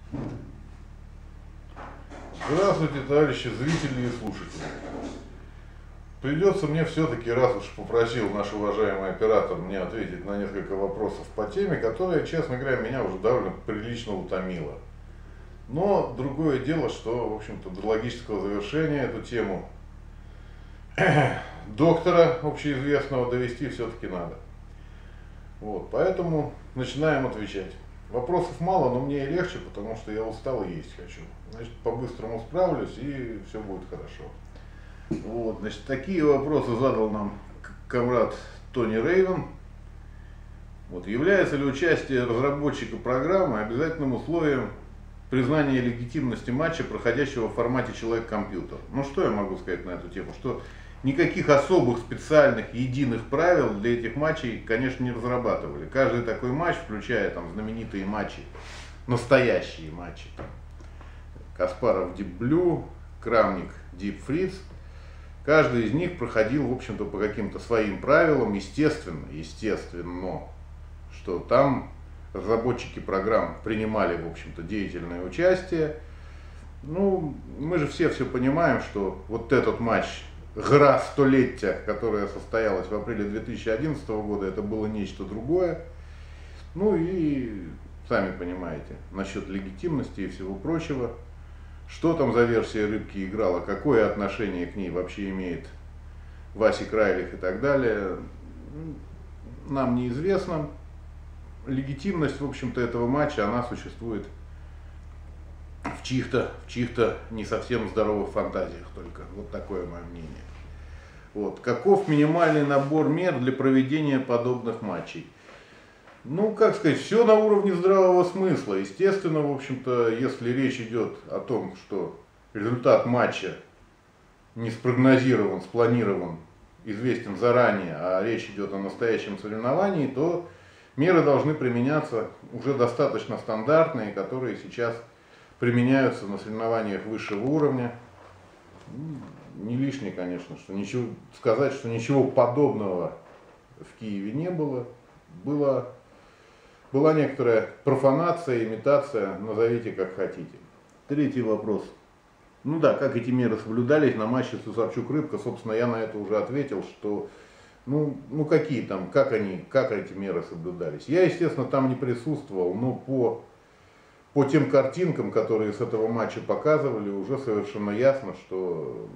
Здравствуйте, товарищи зрители и слушатели. Придется мне все-таки, раз уж попросил наш уважаемый оператор мне ответить на несколько вопросов по теме, которая, честно говоря, меня уже довольно прилично утомила. Но другое дело, что, в общем-то, до логического завершения эту тему доктора общеизвестного довести все-таки надо. Вот, поэтому начинаем отвечать. Вопросов мало, но мне и легче, потому что я устал и есть хочу. Значит, по-быстрому справлюсь, и все будет хорошо. Вот, значит, такие вопросы задал нам комрад Тони Рейвен. Вот, является ли участие разработчика программы обязательным условием признания легитимности матча, проходящего в формате человек-компьютер? Ну, что я могу сказать на эту тему? Что никаких особых специальных единых правил для этих матчей, конечно, не разрабатывали. Каждый такой матч, включая там знаменитые матчи, настоящие матчи, Каспаров Deep Blue, Крамник Deep Fritz, каждый из них проходил, в общем-то, по каким-то своим правилам, естественно, что там разработчики программ принимали, в общем-то, деятельное участие. Ну, мы же все понимаем, что вот этот матч «Гра столетия», которая состоялась в апреле 2011 года, это было нечто другое. Ну и сами понимаете, насчет легитимности и всего прочего, что там за версия рыбки играла, какое отношение к ней вообще имеет Васик Райлих и так далее, нам неизвестно. Легитимность, в общем-то, этого матча, она существует в чьих-то не совсем здоровых фантазиях только. Вот такое мое мнение. Вот. Каков минимальный набор мер для проведения подобных матчей? Ну, как сказать, все на уровне здравого смысла. Естественно, в общем-то, если речь идет о том, что результат матча не спрогнозирован, спланирован, известен заранее, а речь идет о настоящем соревновании, то меры должны применяться уже достаточно стандартные, которые сейчас применяются на соревнованиях высшего уровня. Не лишнее, конечно, что сказать, что ничего подобного в Киеве не было. Была некоторая профанация, имитация, назовите как хотите. Третий вопрос. Ну да, как эти меры соблюдались на матче Сусарчук-Рыбка, собственно, я на это уже ответил, что ну какие там, как эти меры соблюдались. Я, естественно, там не присутствовал, но по тем картинкам, которые с этого матча показывали, уже совершенно ясно, что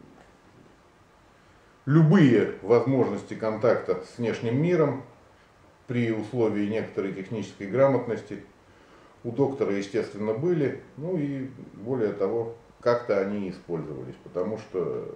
любые возможности контакта с внешним миром при условии некоторой технической грамотности у доктора, естественно, были. Ну и более того, как-то они использовались, потому что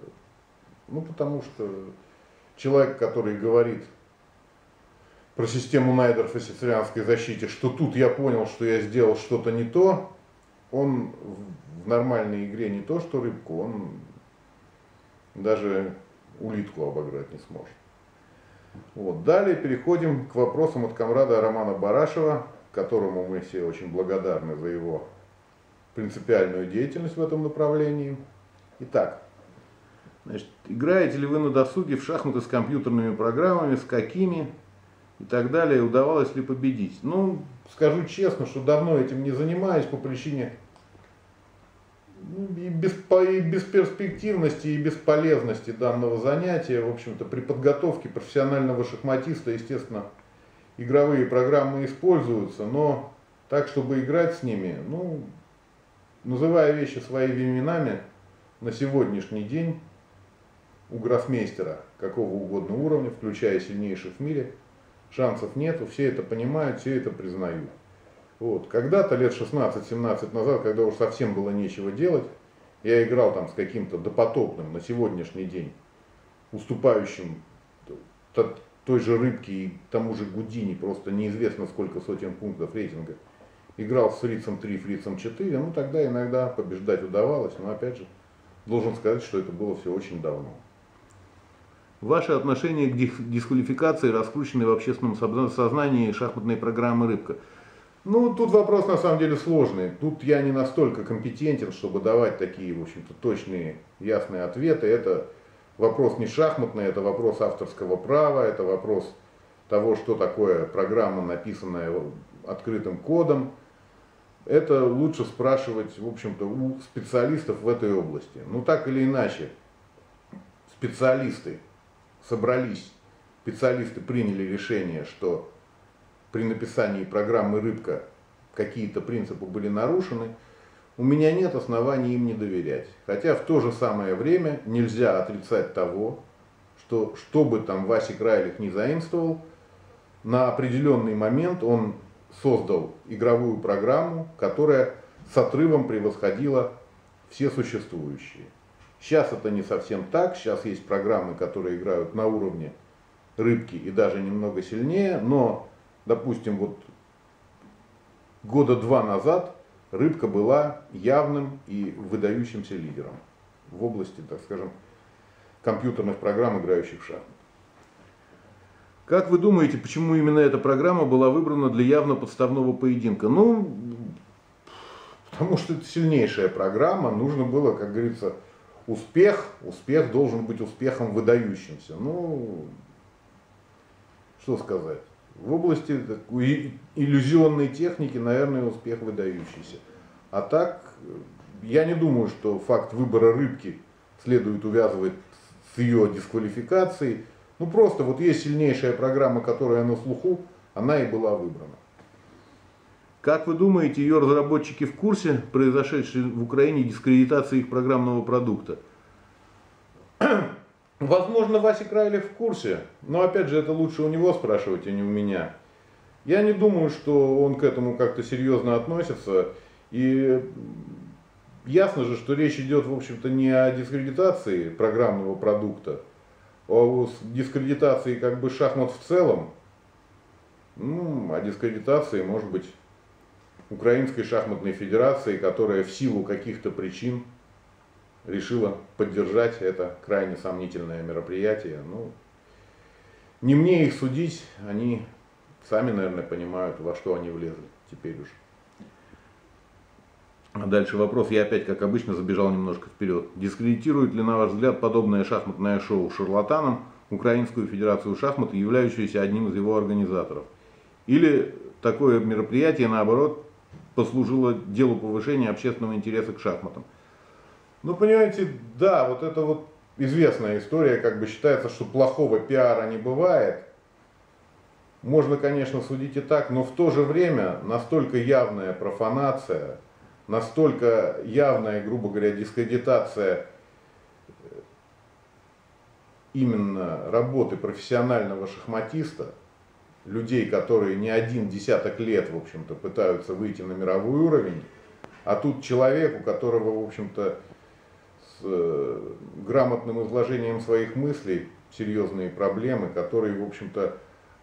человек, который говорит про систему Найдеров и сицилианской защите, что тут я понял, что я сделал что-то не то, он в нормальной игре не то что рыбку, он даже улитку обыграть не сможет. Вот. Далее переходим к вопросам от комрада Романа Барашева, которому мы все очень благодарны за его принципиальную деятельность в этом направлении. Итак, значит, играете ли вы на досуге в шахматы с компьютерными программами, с какими и так далее, удавалось ли победить? Ну, скажу честно, что давно этим не занимаюсь по причине и бесперспективности и бесполезности данного занятия. В общем-то, при подготовке профессионального шахматиста, естественно, игровые программы используются, но так, чтобы играть с ними, ну, называя вещи своими именами, на сегодняшний день у гроссмейстера какого угодно уровня, включая сильнейших в мире, шансов нету, все это понимают, все это признают. Вот. Когда-то, лет 16-17 назад, когда уже совсем было нечего делать, я играл там с каким-то допотопным на сегодняшний день, уступающим той же Рыбке и тому же Гудини, просто неизвестно сколько сотен пунктов рейтинга. Играл с Фрицем 3, Фрицем 4, ну тогда иногда побеждать удавалось, но опять же, должен сказать, что это было все очень давно. Ваше отношение к дисквалификации, раскрученной в общественном сознании шахматной программы «Рыбка». Ну, тут вопрос на самом деле сложный. Тут я не настолько компетентен, чтобы давать такие, в общем-то, точные, ясные ответы. Это вопрос не шахматный, это вопрос авторского права, это вопрос того, что такое программа, написанная открытым кодом. это лучше спрашивать, в общем-то, у специалистов в этой области. Ну, так или иначе, специалисты собрались, специалисты приняли решение, что при написании программы «Рыбка» какие-то принципы были нарушены. У меня нет оснований им не доверять. Хотя в то же самое время нельзя отрицать того, что бы там Васик Райлих не заимствовал, на определенный момент он создал игровую программу, которая с отрывом превосходила все существующие. Сейчас это не совсем так, сейчас есть программы, которые играют на уровне «Рыбки» и даже немного сильнее, но, допустим, вот года 2 назад «Рыбка» была явным и выдающимся лидером в области, так скажем, компьютерных программ, играющих в шахматы. Как вы думаете, почему именно эта программа была выбрана для явно подставного поединка? Ну, потому что это сильнейшая программа, нужно было, как говорится, успех должен быть успехом выдающимся. Ну, что сказать. В области иллюзионной техники, наверное, успех выдающийся. А так, я не думаю, что факт выбора «Рыбки» следует увязывать с ее дисквалификацией. Ну просто вот есть сильнейшая программа, которая на слуху, она и была выбрана. Как вы думаете, ее разработчики в курсе произошедшей в Украине дискредитации их программного продукта? Возможно, Васик Райлих в курсе, но опять же это лучше у него спрашивать, а не у меня. Я не думаю, что он к этому как-то серьезно относится. И ясно же, что речь идет, в общем-то, не о дискредитации программного продукта, а о дискредитации как бы шахмат в целом. Ну, о дискредитации, может быть, Украинской шахматной федерации, которая в силу каких-то причин решила поддержать это крайне сомнительное мероприятие. Ну, не мне их судить, они сами, наверное, понимают, во что они влезли теперь уже. А дальше вопрос, я опять, как обычно, забежал немножко вперед. Дискредитирует ли, на ваш взгляд, подобное шахматное шоу шарлатаном Украинскую федерацию шахмат, являющуюся одним из его организаторов? Или такое мероприятие, наоборот, послужило делу повышения общественного интереса к шахматам? Ну, понимаете, да, вот это вот известная история, как бы считается, что плохого пиара не бывает. Можно, конечно, судить и так, но в то же время настолько явная профанация, настолько явная, грубо говоря, дискредитация именно работы профессионального шахматиста, людей, которые не один десяток лет, в общем-то, пытаются выйти на мировой уровень, а тут человек, у которого, в общем-то, с грамотным изложением своих мыслей серьезные проблемы, который, в общем-то,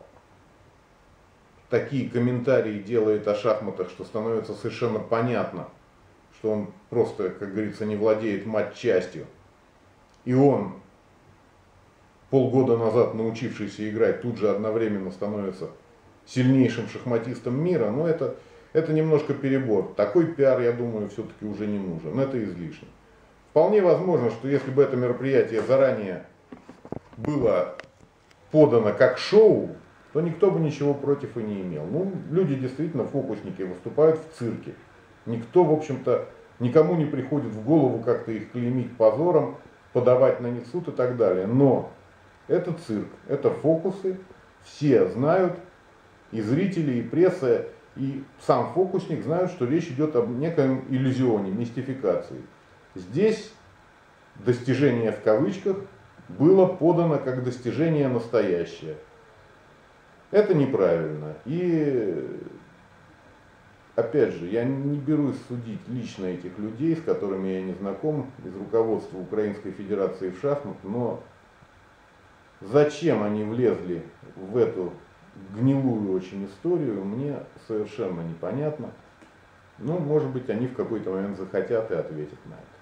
такие комментарии делает о шахматах, что становится совершенно понятно, что он просто, как говорится, не владеет матчастью. И он, полгода назад научившийся играть, тут же одновременно становится сильнейшим шахматистом мира, но это немножко перебор. Такой пиар, я думаю, все-таки уже не нужен, это излишне. Вполне возможно, что если бы это мероприятие заранее было подано как шоу, то никто бы ничего против и не имел. Ну, люди действительно, фокусники, выступают в цирке. Никто, в общем-то, никому не приходит в голову как-то их клеймить позором, подавать на них в суд и так далее. Но это цирк, это фокусы, все знают, и зрители, и пресса, и сам фокусник знают, что речь идет об некоем иллюзионе, мистификации. Здесь достижение в кавычках было подано как достижение настоящее. Это неправильно. И опять же, я не берусь судить лично этих людей, с которыми я не знаком, из руководства Украинской Федерации в шахмат, но зачем они влезли в эту гнилую очень историю, мне совершенно непонятно. Ну, может быть, они в какой-то момент захотят и ответят на это.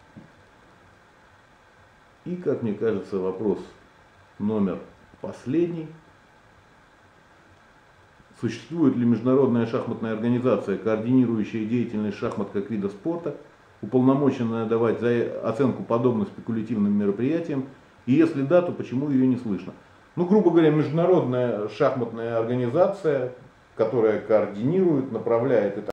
И, как мне кажется, вопрос номер последний. Существует ли международная шахматная организация, координирующая деятельность шахмат как вида спорта, уполномоченная давать оценку подобным спекулятивным мероприятиям? И если да, то почему ее не слышно? Ну, грубо говоря, международная шахматная организация, которая координирует, направляет и так